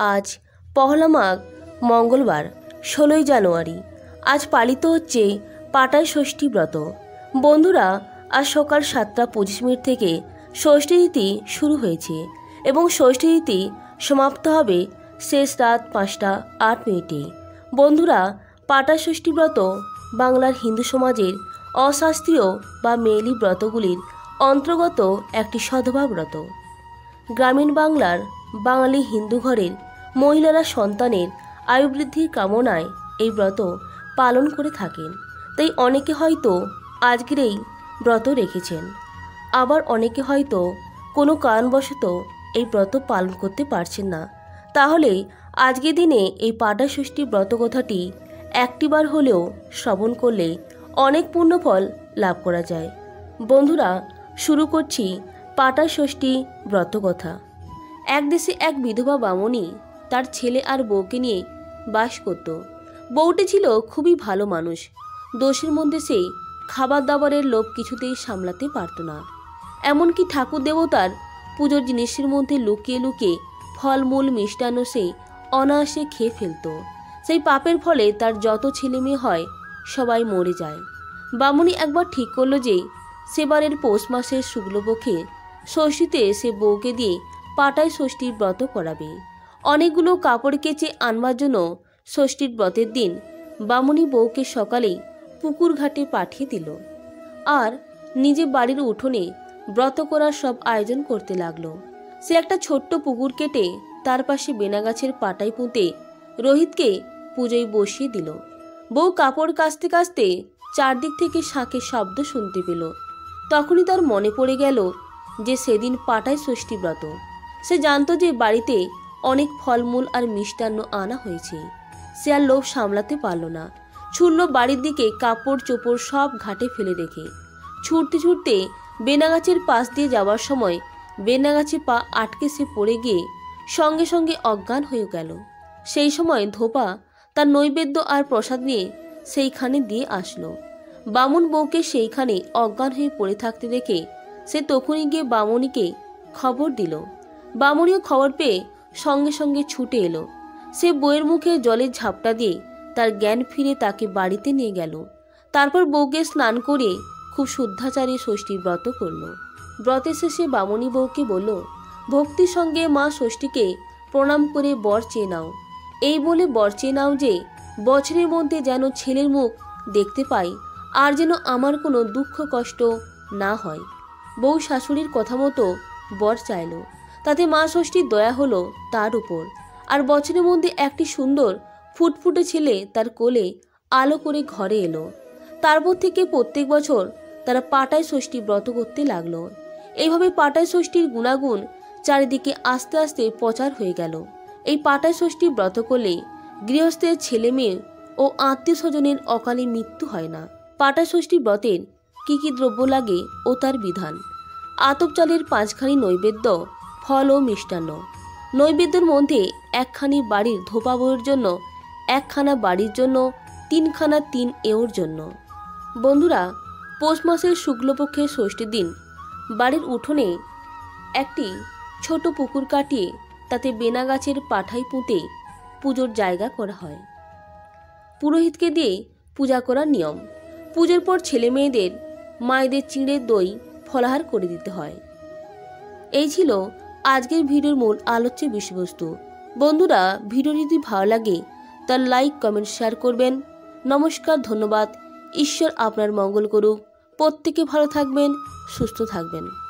আজ পহলা মাঘ মঙ্গলবার 16ই জানুয়ারি। আজ পালিত হচ্ছে পাটাই ষষ্ঠী ব্রত। বন্ধুরা, আজ সকাল 7:25 থেকে ষষ্ঠী তিথি শুরু হয়েছে এবং ষষ্ঠী তিথি সমাপ্ত হবে শেষ রাত 5:08। বন্ধুরা, পাটাই ষষ্ঠী ব্রত বাংলার হিন্দু সমাজের অশাস্ত্রীয় বা মেয়েলি ব্রতগুলির অন্তর্গত একটি সধবা ব্রত। গ্রামীণ বাংলার বাঙালি হিন্দু ঘরের মহিলারা সন্তানের আয়ু বৃদ্ধির কামনায় এই ব্রত পালন করে থাকেন। তাই অনেকে হয়তো আজকের এই ব্রত রেখেছেন, আবার অনেকে হয়তো কোনো কারণবশত এই ব্রত পালন করতে পারছেন না। তাহলে আজকের দিনে এই পাটাই ষষ্ঠী ব্রত কথাটি একটিবার হলেও শ্রবণ করলে অনেক পুণ্যফল লাভ করা যায়। বন্ধুরা, শুরু করছি পাটাই ষষ্ঠী ব্রত কথা। এক দেশে এক বিধবা বামুনি তার ছেলে আর বউকে নিয়ে বাস করত। বউটি ছিল খুবই ভালো মানুষ। দোষের মধ্যে সে খাবার দাবারের লোভ কিছুতেই সামলাতে পারত না। এমনকি ঠাকুর দেবতার পুজোর জিনিসের মধ্যে লুকিয়ে লুকিয়ে ফলমূল মিষ্টান্ন সে অনায়াসে খেয়ে ফেলত। সেই পাপের ফলে তার যত ছেলে মেয়ে হয় সবাই মরে যায়। বামুনি একবার ঠিক করলো যে সেবারের পৌষ মাসের শুক্লপক্ষে ষষ্ঠীতে সে বউকে দিয়ে পাটাই ষষ্ঠীর ব্রত করাবে। অনেকগুলো কাপড় কেচে আনবার জন্য ষষ্ঠীর ব্রতের দিন বামুনি বউকে সকালেই পুকুর ঘাটে পাঠিয়ে দিল আর নিজে বাড়ির উঠোনে ব্রত করার সব আয়োজন করতে লাগলো। সে একটা ছোট্ট পুকুর কেটে তার পাশে বেনাগাছের পাটাই পুঁতে রোহিতকে পুজোয় বসিয়ে দিল। বউ কাপড় কাচতে কাচতে চারদিক থেকে শাঁখের শব্দ শুনতে পেল। তখনই তার মনে পড়ে গেল যে সেদিন পাটাই ষষ্ঠী ব্রত। সে জানত যে বাড়িতে অনেক ফলমূল আর মিষ্টান্ন আনা হয়েছে। সে আর লোভ সামলাতে পারল না, ছুটল বাড়ির দিকে, কাপড় চোপড় সব ঘাটে ফেলে রেখে। ছুটতে ছুটতে বেনাগাছের পাশ দিয়ে যাওয়ার সময় বেনাগাছে পা আটকে সে পড়ে গিয়ে সঙ্গে সঙ্গে অজ্ঞান হয়ে গেল। সেই সময় ধোপা তার নৈবেদ্য আর প্রসাদ নিয়ে সেইখানে দিয়ে আসলো। বামুন বউকে সেইখানে অজ্ঞান হয়ে পড়ে থাকতে দেখে সে তখনই গিয়ে বামুনিকে খবর দিল। বামুনিও খবর পেয়ে সঙ্গে সঙ্গে ছুটে এলো। সে বউয়ের মুখে জলের ঝাপটা দিয়ে তার জ্ঞান ফিরে তাকে বাড়িতে নিয়ে গেল। তারপর বউকে স্নান করে খুব শুদ্ধাচারে ষষ্ঠীর ব্রত করল। ব্রতের শেষে বামুনি বউকে বলল, ভক্তির সঙ্গে মা ষষ্ঠীকে প্রণাম করে বর চেয়ে নাও। এই বলে বর চেয়ে নাও যে বছরের মধ্যে যেন ছেলের মুখ দেখতে পাই আর যেন আমার কোনো দুঃখ কষ্ট না হয়। বউ শাশুড়ির কথা মতো বর চাইল। তাতে মা ষষ্ঠীর দয়া হলো তার উপর, আর বছরের মধ্যে একটি সুন্দর ফুটফুটে ছেলে তার কোলে আলো করে ঘরে এলো। তারপর থেকে প্রত্যেক বছর তারা পাটাই ষষ্ঠী ব্রত করতে লাগলো। এইভাবে পাটাই ষষ্ঠীর গুণাগুণ চারিদিকে আস্তে আস্তে প্রচার হয়ে গেল। এই পাটাই ষষ্ঠী ব্রত করলে গৃহস্থের ছেলে মেয়ে ও আত্মীয় স্বজনের অকালে মৃত্যু হয় না। পাটাই ষষ্ঠী ব্রতের কী কী দ্রব্য লাগে ও তার বিধান। আতপ চালের 5খানি নৈবেদ্য, ফল ও মিষ্টান্ন। নৈবেদ্যের মধ্যে 1খানি বাড়ির ধোপা বউয়ের জন্য, 1খানা বাড়ির জন্য, 3খানা 3 এওর জন্য। বন্ধুরা, পৌষ মাসের শুক্লপক্ষের ষষ্ঠীর দিন বাড়ির উঠোনে একটি ছোট পুকুর কাটিয়ে তাতে বেনাগাছের পাঠাই পুঁতে পুজোর জায়গা করা হয়। পুরোহিতকে দিয়ে পূজা করার নিয়ম। পুজোর পর ছেলে মেয়েদের মায়েদের চিঁড়ে দই ফলাহার করে দিতে হয়। এই ছিল আজকের ভিডিওর মূল আলোচ্য বিষয়বস্তু। বন্ধুরা, ভিডিও যদি ভালো লাগে তার লাইক কমেন্ট শেয়ার করবেন। নমস্কার, ধন্যবাদ। ঈশ্বর আপনার মঙ্গল করুক। প্রত্যেকে ভালো থাকবেন, সুস্থ থাকবেন।